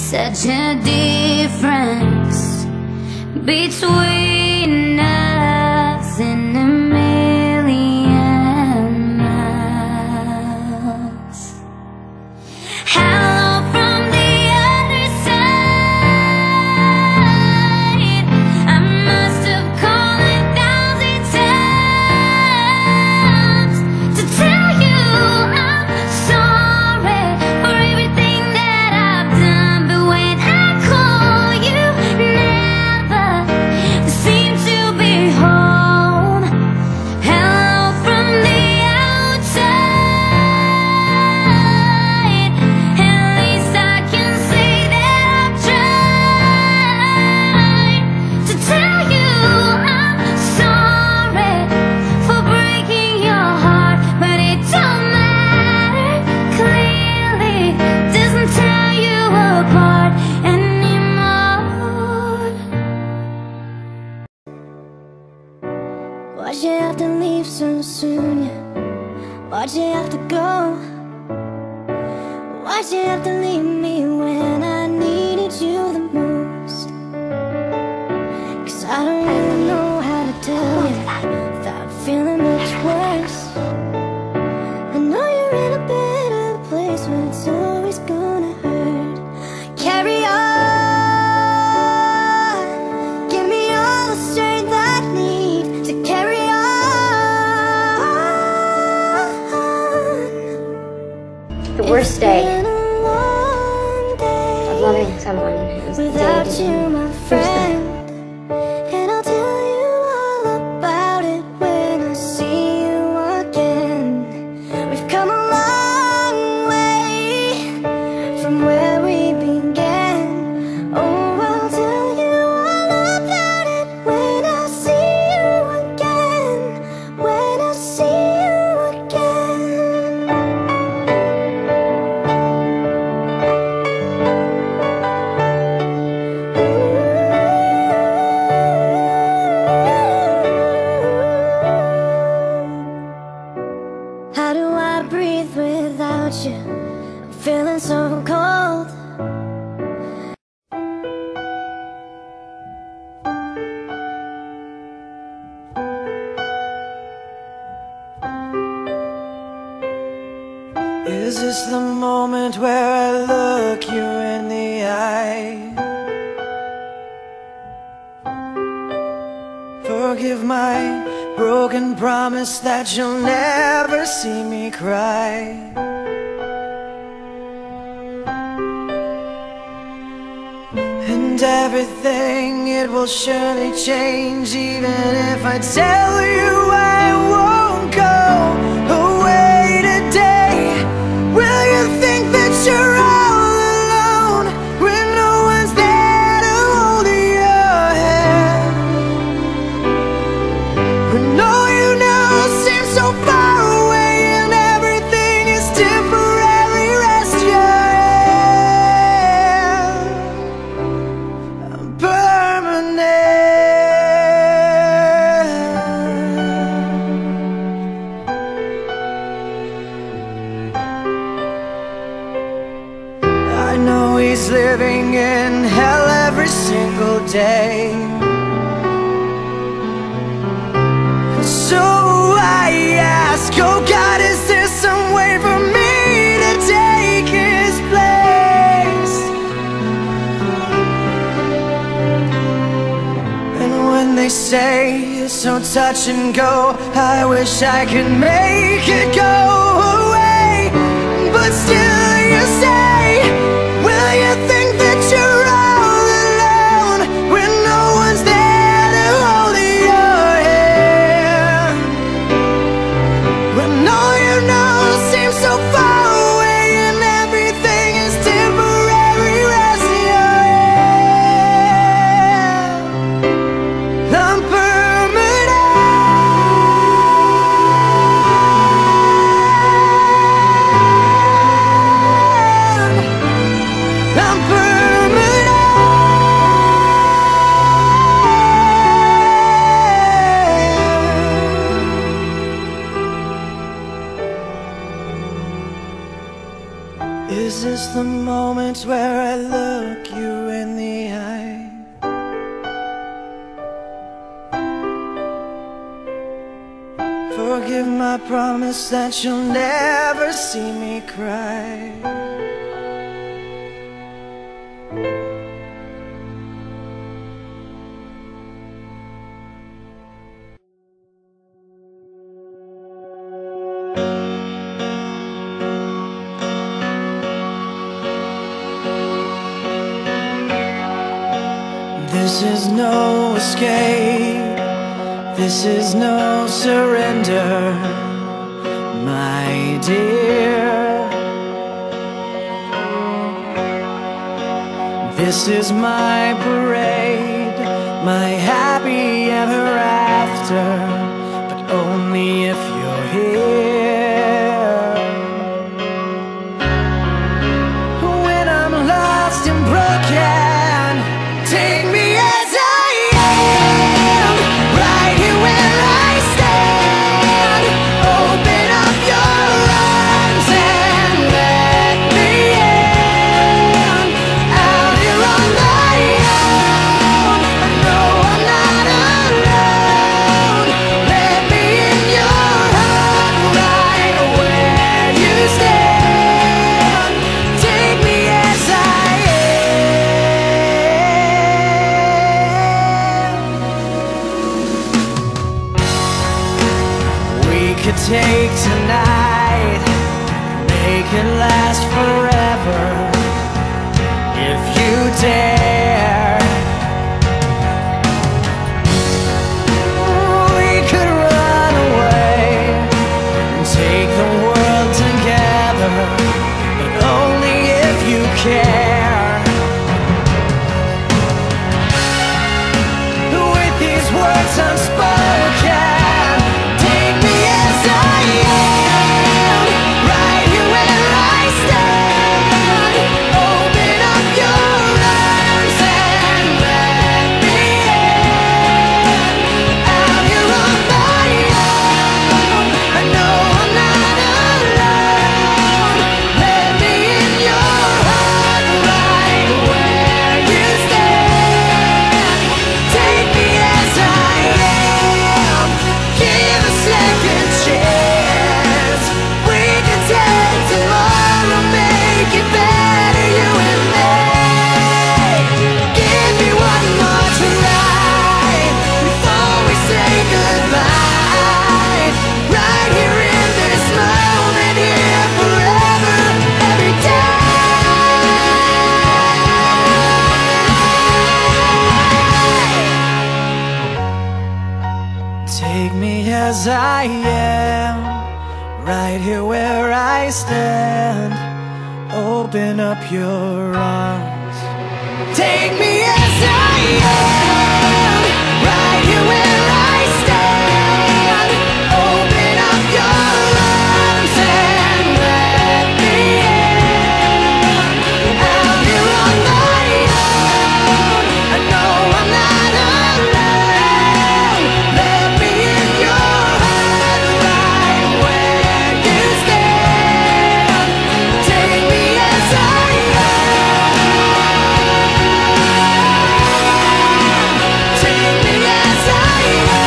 Such a difference between us and a million miles. Hello from the other side. I must have called 1,000 times to tell you I'm sorry for everything that I've done. But when I call you, never seem to be home. Hello from the outside. At least I can say that I've tried to tell you I'm sorry for breaking your heart, but it don't matter. Clearly doesn't tear you apart anymore. Why'd you have to leave so soon? Why'd you have to go? Why'd you have to leave me when I needed you the most? 'Cause I don't really know how to tell you without feeling much worse. I know you're in a better place, but it's always gonna hurt. Carry on, give me all the strength I need to carry on. The worst day Been a long day of loving someone is the day without you you, my friend. And I'll tell you all about it when I see you again. We've come a long way from where we began. Oh, I'll tell you all about it when I see you again. When I see you again. How do I breathe without you? I'm feeling so cold. Is this the moment where I look you in the eye? Forgive my broken promise that you'll never see me cry. And everything, it will surely change, even if I tell you I won't go away today. Will you think that you're all alone when no one's there to hold your hand? When all you know seems so far away and everything is temporary, rest your hand. I'm permanent. I know he's living in hell every single day. So I ask, oh God, is there some way for me to take his place? And when they say it's so touch and go, I wish I could make it go away. But still you say, will you think that you're all alone when no one's there to hold your hand? When all you know seems so far away and everything is temporary, rest your hand. I'm permanent. I'm permanent. Is this the moment where I look you in the eye. Forgive my promise that you'll never see me cry. This is no escape, this is no surrender, my dear. This is my parade, my happy ever after, but only if you're here. When I'm lost and broken, take me as I am, right here where I stand. Open up your arms and let me in. Out here on my own, I know I'm not alone. Let me in your heart, right where you stand. Take me as I could take tonight, make it last forever, if you dare. We could run away and take the world together, but only if you care. With these words unspoken, take me as I am, right here where I stand. Open up your arms. Take me as I am, right here where I stand. Open up your arms and let me in. Out here on my own, I know I'm not alone. Let me in your heart, right where you stand. Take me as I am. Take me as I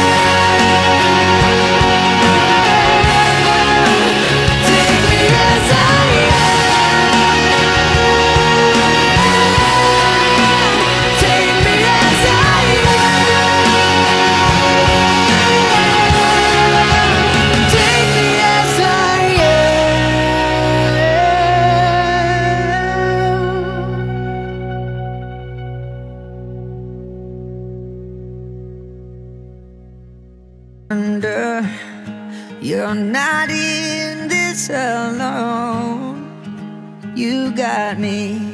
am. Take me as I am. Take me as I am. Take me as I am. You're not in this alone. You got me